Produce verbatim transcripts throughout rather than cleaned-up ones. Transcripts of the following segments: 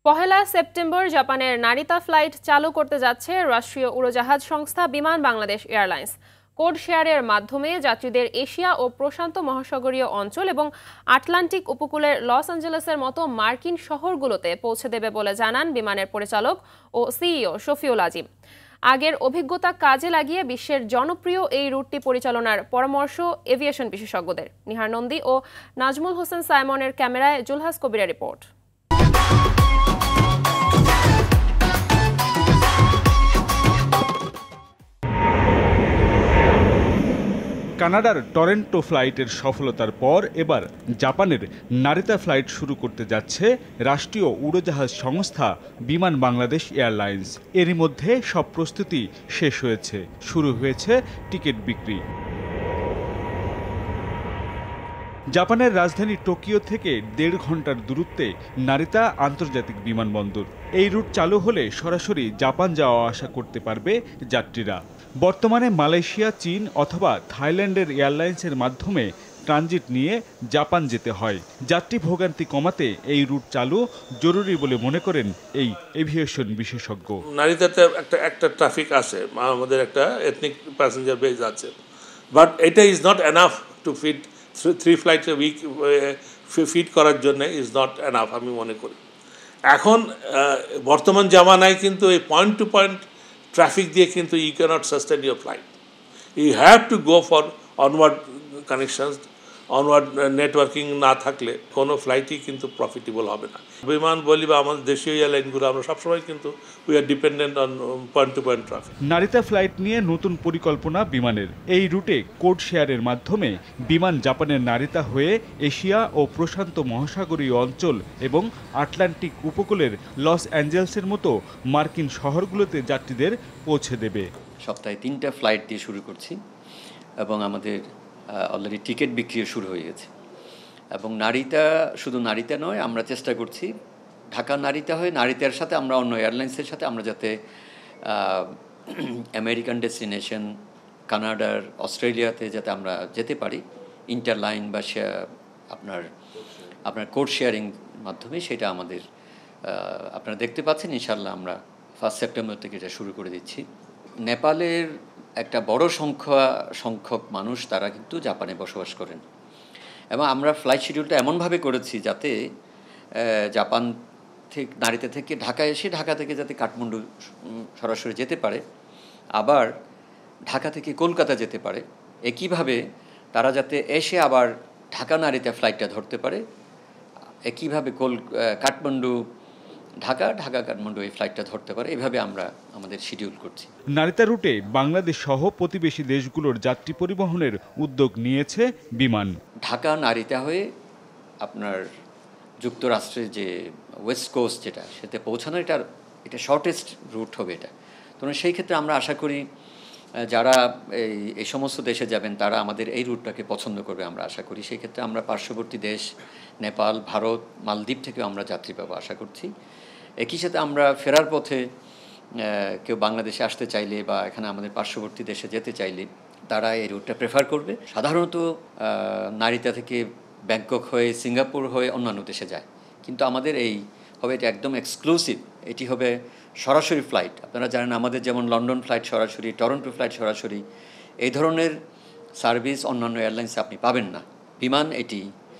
পহেলা September জাপানের Narita flight চালু করতে যাচ্ছে রাষ্ট্রীয় উড়োজাহাজ সংস্থা বিমান বাংলাদেশ এয়ারলাইন্স। কোড শেয়ারের মাধ্যমে যাত্রীদের এশিয়া ও প্রশান্ত মহাসাগরীয় অঞ্চল এবং আটলান্টিক উপকূলের লস অ্যাঞ্জেলেসের মতো মার্কিন শহরগুলোতে পৌঁছে দেবে বলে জানান বিমানের পরিচালক ও সিইও শফিউল আজিম। আগের অভিজ্ঞতা কাজে লাগিয়ে বিশ্বের জনপ্রিয় এই রুটটি পরিচালনার পরামর্শ এভিয়েশন বিশেষজ্ঞদের। নিহার নন্দী ও নাজমুল হোসেন সাইমনের ক্যামেরায় জুলহাস কবিরের রিপোর্ট। কানাডার টরন্টো ফ্লাইটের সফলতার পর এবার জাপানের নারিতা ফ্লাইট শুরু করতে যাচ্ছে রাষ্ট্রীয় উড়োজাহাজ সংস্থা বিমান বাংলাদেশ এয়ারলাইন্স। এরই মধ্যে সব প্রস্তুতি শেষ হয়েছে, শুরু হয়েছে টিকিট বিক্রি। জাপানের রাজধানী টোকিও থেকে দেড় ঘন্টার দূরত্বে নারিতা আন্তর্জাতিক বিমানবন্দর। এই রুট চালু হলে সরাসরি জাপান যাওয়া আসা করতে পারবে যাত্রীরা। বর্তমানে মালয়েশিয়া, চীন অথবা থাইল্যান্ডের এয়ারলাইন্সের মাধ্যমে ট্রানজিট নিয়ে জাপান যেতে হয়। যাত্রী ভোগান্তি কমাতে এই রুট চালু জরুরি বলে মনে করেন এই এভিয়েশন বিশেষজ্ঞ। নারিতাতে একটা একটা ট্রাফিক আছে, আমাদের একটা এথনিক প্যাসেঞ্জার বেজ আছে, বাট এটা is not enough to fit three flights a week fit করার জন্য ইজ নট এনাফ আমি মনে করি। এখন বর্তমান জামানায় কিন্তু এই পয়েন্ট টু পয়েন্ট ট্রাফিক দিয়ে কিন্তু you cannot sustain your flight. You have to go for onward connections. Onward networking না থাকলে কোনো ফ্লাইটই কিন্তু প্রফিটেবল হবে না। বিমান বলি বা আমাদের দেশীয় এয়ারলাইনগুলো আমরা সবসময় কিন্তু we are dependent on point to point traffic. Narita flight নিয়ে নতুন পরিকল্পনা বিমানের। এই রুটে কোড শেয়ারের মাধ্যমে বিমান জাপানের নারিতা হয়ে এশিয়া ও প্রশান্ত মহাসাগরীয় অঞ্চল এবং আটলান্টিক উপকূলের লস অ্যাঞ্জেলসের মতো মার্কিন শহরগুলোতে যাত্রীদের পৌঁছে দেবে। সপ্তাহে তিনটা ফ্লাইট দিয়ে শুরু করছি এবং আমাদের অলরেডি টিকিট বিক্রিও শুরু হয়ে গেছে। এবং নারিতা শুধু নারিতা নয়, আমরা চেষ্টা করছি ঢাকা নারিতা হয়ে নারিতার সাথে আমরা অন্য এয়ারলাইন্সের সাথে আমরা যাতে আমেরিকান ডেস্টিনেশন, কানাডার, অস্ট্রেলিয়াতে যাতে আমরা যেতে পারি ইন্টারলাইন বা আপনার আপনার কোড শেয়ারিং মাধ্যমে, সেটা আমাদের আপনারা দেখতে পাচ্ছেন। ইনশাল্লাহ আমরা ফার্স্ট সেপ্টেম্বর থেকে এটা শুরু করে দিচ্ছি। নেপালের একটা বড় সংখ্যা সংখ্যক মানুষ তারা কিন্তু জাপানে বসবাস করেন এবং আমরা ফ্লাইট শিডিউলটা এমনভাবে করেছি যাতে জাপান থেকে নারিতা থেকে ঢাকা এসে ঢাকা থেকে যাতে কাঠমান্ডু সরাসরি যেতে পারে, আবার ঢাকা থেকে কলকাতা যেতে পারে। একইভাবে তারা যাতে এসে আবার ঢাকা নারিতা ফ্লাইটটা ধরতে পারে, একইভাবে কল কাঠমান্ডু ঢাকা ঢাকা কাঠমান্ডু এই ফ্লাইটটা ধরতে পারে। এভাবে আমরা আমাদের শিডিউল করছি। নারিতা রুটে বাংলাদেশ সহ প্রতিবেশী দেশগুলোর যাত্রী পরিবহনের উদ্যোগ নিয়েছে বিমান। ঢাকা নারিতা হয়ে আপনার যুক্তরাষ্ট্রের যে ওয়েস্ট কোস্ট যেটা সেটা পৌঁছানো, এটা এটা শর্টেস্ট রুট হবে এটা। তো সেই ক্ষেত্রে আমরা আশা করি যারা এই এই সমস্ত দেশে যাবেন তারা আমাদের এই রুটটাকে পছন্দ করবে আমরা আশা করি। সেই ক্ষেত্রে আমরা পার্শ্ববর্তী দেশ নেপাল, ভারত, মালদ্বীপ থেকেও আমরা যাত্রী পাবো আশা করছি। একই সাথে আমরা ফেরার পথে কেউ বাংলাদেশে আসতে চাইলে বা এখানে আমাদের পার্শ্ববর্তী দেশে যেতে চাইলে তারা এই রুটটা প্রেফার করবে। সাধারণত নারিতা থেকে ব্যাংকক হয়ে সিঙ্গাপুর হয়ে অন্যান্য দেশে যায়, কিন্তু আমাদের এই হবে এটা একদম এক্সক্লুসিভ। এটি হবে সরাসরি ফ্লাইট। আপনারা জানেন আমাদের যেমন লন্ডন ফ্লাইট সরাসরি, টরন্টো ফ্লাইট সরাসরি, এই ধরনের সার্ভিস অন্যান্য এয়ারলাইন্সে আপনি পাবেন না। বিমান এটি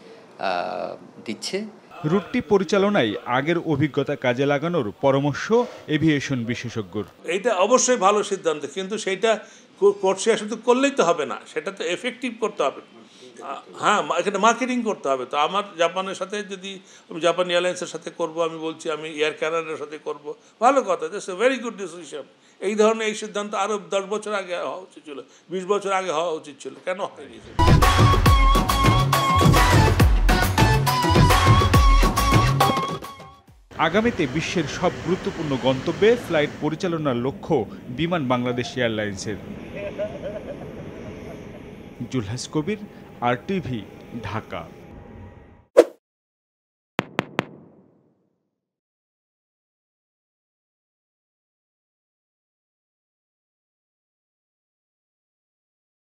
দিচ্ছে। রুটটি পরিচালনায় আগের অভিজ্ঞতা কাজে লাগানোর পরামর্শ এভিয়েশন বিশেষজ্ঞর। এইটা অবশ্যই ভালো সিদ্ধান্ত, কিন্তু সেইটা কোড শেয়ার শুধু করলেই তো হবে না, সেটা তো এফেক্টিভ করতে হবে। হ্যাঁ, এখানে মার্কেটিং করতে হবে। তো আমার জাপানের সাথে যদি আমি জাপান এয়ারলাইন্সের সাথে করব, আমি বলছি আমি এয়ার ক্যানাডার সাথে করব, ভালো কথা, that's a very good decision. এই ধরনের এই সিদ্ধান্ত আরও দশ বছর আগে হওয়া উচিত ছিল, বিশ বছর আগে হওয়া উচিত ছিল, কেন হয়নি? আগামীতে বিশ্বের সব গুরুত্বপূর্ণ গন্তব্যে ফ্লাইট পরিচালনার লক্ষ্য বিমান বাংলাদেশ এয়ারলাইন্সের। Zulhas Kabir, R TV, Dhaka.